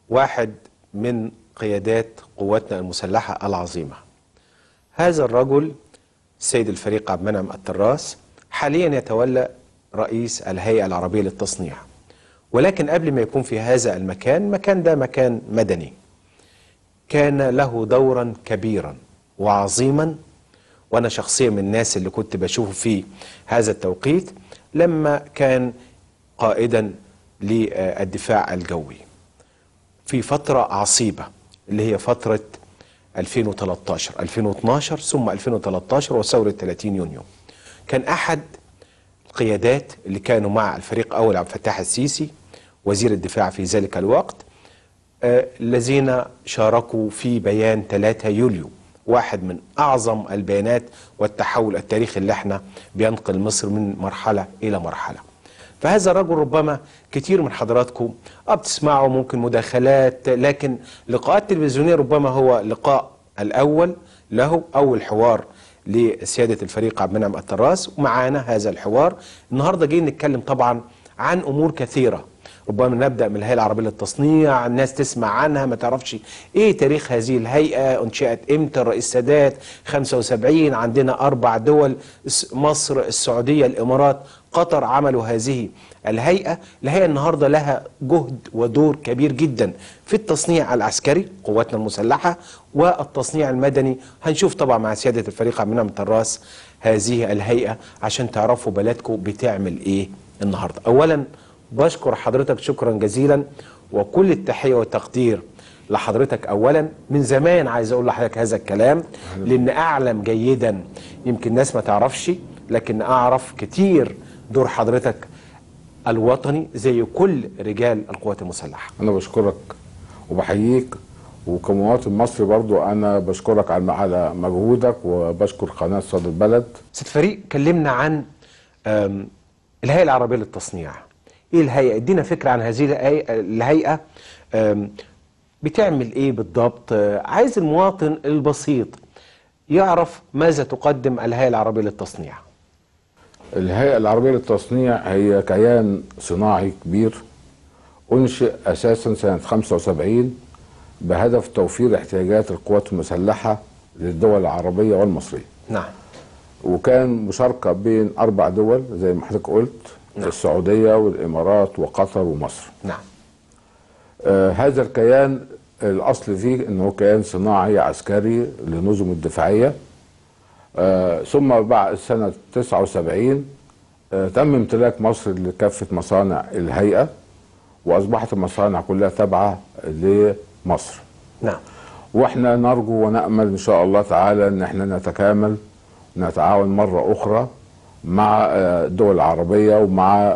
واحد من قيادات قواتنا المسلحة العظيمة. هذا الرجل السيد الفريق عبد المنعم التراس حاليا يتولى رئيس الهيئة العربية للتصنيع، ولكن قبل ما يكون في هذا المكان ده مكان مدني، كان له دورا كبيرا وعظيما. وأنا شخصيا من الناس اللي كنت بشوفه في هذا التوقيت لما كان قائدا للدفاع الجوي في فترة عصيبة اللي هي فترة 2013 2012 ثم 2013 وثورة 30 يونيو. كان أحد القيادات اللي كانوا مع الفريق أول عبد الفتاح السيسي وزير الدفاع في ذلك الوقت، الذين شاركوا في بيان 3 يوليو، واحد من أعظم البيانات والتحول التاريخي اللي احنا بينقل مصر من مرحلة إلى مرحلة. فهذا الرجل ربما كتير من حضراتكم بتسمعوا ممكن مداخلات، لكن لقاءات تلفزيونية ربما هو لقاء الأول له، أول حوار لسيادة الفريق عبد المنعم التراس. ومعانا هذا الحوار النهاردة جايين نتكلم طبعا عن أمور كثيرة. ربما نبدأ من الهيئة العربية للتصنيع، الناس تسمع عنها ما تعرفش ايه تاريخ هذه الهيئة، انشئت امتى، الرئيس السادات 75، عندنا 4 دول، مصر، السعودية، الامارات، قطر، عملوا هذه الهيئة. الهيئة النهاردة لها جهد ودور كبير جدا في التصنيع العسكري قواتنا المسلحة والتصنيع المدني. هنشوف طبعا مع سيادة الفريق عبد المنعم التراس هذه الهيئة عشان تعرفوا بلدكم بتعمل ايه النهاردة. اولا بشكر حضرتك شكرا جزيلا وكل التحية والتقدير لحضرتك. اولا من زمان عايز اقول لحضرتك هذا الكلام، لان اعلم جيدا، يمكن ناس ما تعرفش لكن اعرف كتير دور حضرتك الوطني زي كل رجال القوات المسلحة. انا بشكرك وبحييك، وكمواطن مصري برضو انا بشكرك على مجهودك، وبشكر قناة صدى البلد. سيد فريق، كلمنا عن الهيئة العربية للتصنيع. ايه الهيئة؟ ادينا فكرة عن هذه الهيئة، بتعمل ايه بالضبط؟ عايز المواطن البسيط يعرف ماذا تقدم الهيئة العربية للتصنيع. الهيئة العربية للتصنيع هي كيان صناعي كبير أنشئ أساسا سنة 75 بهدف توفير احتياجات القوات المسلحة للدول العربية والمصرية. نعم. وكان مشاركة بين 4 دول زي ما حضرتك قلت. نعم. السعودية والإمارات وقطر ومصر. نعم. هذا الكيان الأصل فيه أنه كيان صناعي عسكري لنظم الدفاعية. ثم بعد سنة 79 تم امتلاك مصر لكافة مصانع الهيئة، وأصبحت المصانع كلها تابعة لمصر. نعم. واحنا نرجو ونأمل إن شاء الله تعالى أن احنا نتكامل ونتعاون مرة أخرى مع الدول العربية ومع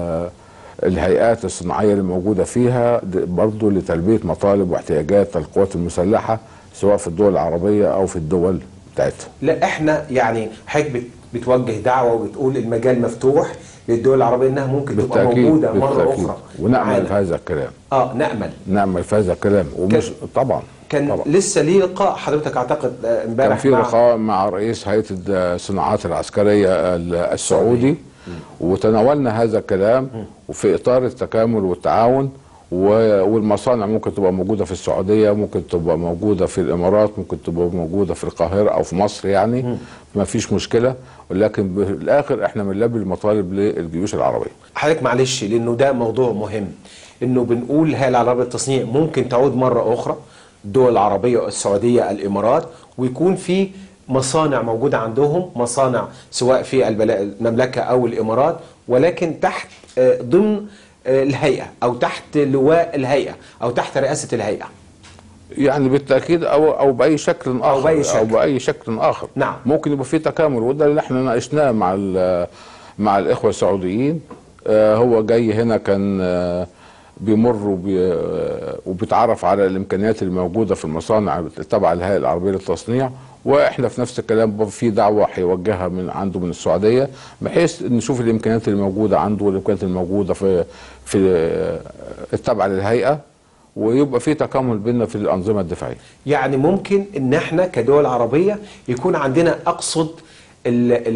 الهيئات الصناعية اللي موجودة فيها برضو لتلبية مطالب واحتياجات القوات المسلحة سواء في الدول العربية أو في الدول بتاعتها. لا احنا يعني حضرتك بتوجه دعوة وبتقول المجال مفتوح للدول العربية انها ممكن تبقى موجودة مرة أخرى. ونأمل في هذا الكلام. نأمل في هذا الكلام. ومش طبعا لسه ليه لقاء حضرتك اعتقد امبارح، كان في لقاء مع رئيس هيئة الصناعات العسكرية السعودي، وتناولنا هذا الكلام وفي اطار التكامل والتعاون. والمصانع ممكن تبقى موجودة في السعودية، ممكن تبقى موجودة في الإمارات، ممكن تبقى موجودة في القاهرة أو في مصر، يعني ما فيش مشكلة. ولكن بالآخر احنا بنلبي المطالب للجيوش العربية. حضرتك معلش لأنه ده موضوع مهم، إنه بنقول الهيئة العربية للتصنيع ممكن تعود مرة أخرى الدول العربية، السعودية، الإمارات، ويكون في مصانع موجودة عندهم، مصانع سواء في المملكة أو الإمارات، ولكن تحت ضمن الهيئة أو تحت لواء الهيئة أو تحت رئاسة الهيئة. يعني بالتأكيد أو بأي شكل آخر أو بأي شكل آخر. نعم. ممكن يبقى في تكامل، وده اللي احنا ناقشناه مع الإخوة السعوديين. هو جاي هنا كان بيمر وبيتعرف على الإمكانيات الموجودة في المصانع تبع الهيئة العربية للتصنيع، واحنا في نفس الكلام في دعوه هيوجهها من عنده من السعوديه، بحيث نشوف الامكانيات الموجوده عنده والامكانيات الموجوده في التابعه للهيئه، ويبقى في تكامل بيننا في الانظمه الدفاعيه. يعني ممكن ان احنا كدول عربيه يكون عندنا، اقصد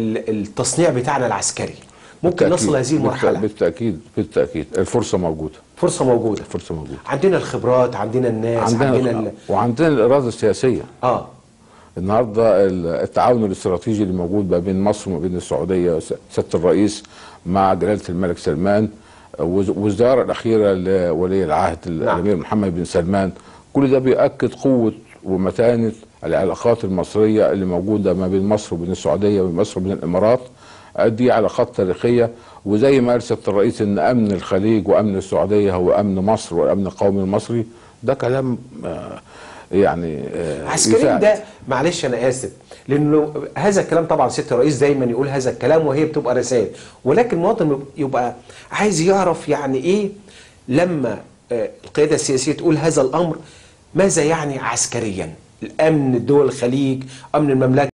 التصنيع بتاعنا العسكري، ممكن نصل هذه المرحله. بالتاكيد الفرصه موجوده. فرصة موجودة. فرصه موجوده. عندنا الخبرات، عندنا الناس، عندنا وعندنا الاراده السياسيه. النهارده التعاون الاستراتيجي اللي موجود ما بين مصر وما بين السعوديه، سياده الرئيس مع جلاله الملك سلمان، والزياره الاخيره لولي العهد الامير محمد بن سلمان، كل ده بيؤكد قوه ومتانه العلاقات المصريه اللي موجوده ما بين مصر وبين السعوديه وبين مصر وبين الامارات. دي علاقات تاريخيه، وزي ما قال سياده الرئيس ان امن الخليج وامن السعوديه هو امن مصر والامن القومي المصري، ده كلام يعني عسكريا. ده معلش انا اسف، لانه هذا الكلام طبعا سياده الرئيس دايما يقول هذا الكلام وهي بتبقى رسائل، ولكن المواطن يبقى عايز يعرف يعني ايه لما القياده السياسيه تقول هذا الامر، ماذا يعني عسكريا؟ الامن دول الخليج، امن المملكه.